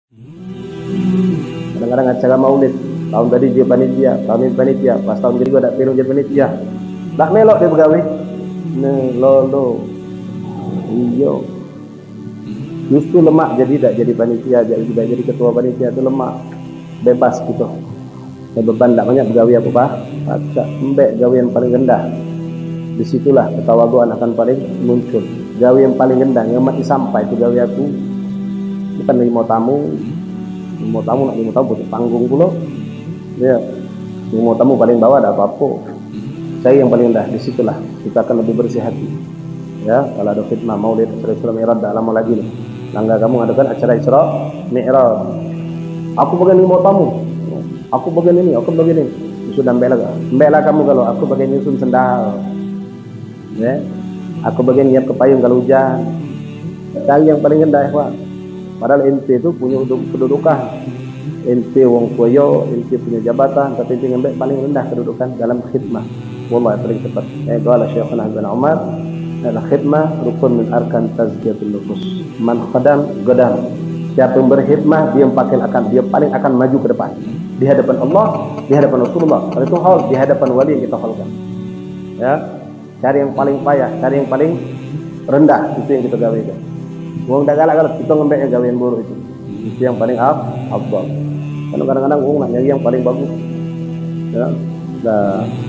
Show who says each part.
Speaker 1: Kadang-kadang acara maulid, tahun tadi dia panitia, tahun ini panitia, pas tahun kedua tak pilih jadi panitia, tak melok dia pegawai. Lo, iyo, justru lemak jadi tak jadi panitia, tidak jadi ketua panitia itu lemak, bebas gitu. Beban tak banyak pegawai apa pak, embek gawe yang paling rendah. Disitulah ketawaduan akan paling muncul. Gawe yang paling rendah, yang mati sampai itu gawe aku. Bukan lagi mau tamu nak mau tamu butuh panggung pula. Ya, mau tamu paling bawah ada apa-apa. Saya yang paling rendah. Disitulah kita akan lebih bersih hati. Ya, kalau ada fitnah maulid Isra Mi'raj dah lama lagi nih. Langga kamu adakan acara Isra Mi'raj. Aku bagian mau tamu. Aku bagian ini, aku bagian ini. Sudah mbela kamu kalau aku bagian nyusun sendal. Ya, aku bagian nyiap kepayung kalau hujan. Cari yang paling rendah ya Pak. Padahal ente itu punya kedudukan, ente wong koyo, ente punya jabatan, tapi ente ngambil paling rendah kedudukan dalam khidmah. Wallah paling cepat. Qala Syekhuna Ibn Umar, al-khidmah rukun min arkan tazkiyatul nufus. Man khadam gadam. Siapa yang berkhidmah dia paling akan maju ke depan di hadapan Allah, di hadapan Rasulullah. Kalau itu hal di hadapan wali yang kita halkan. Ya, cari yang paling payah, cari yang paling rendah, itu yang kita gawekan. Wong dah galak kalau kita ngembek yang gawean buruk itu yang paling afdal. Kadang-kadang wong nak nyari yang paling bagus. Ya, dah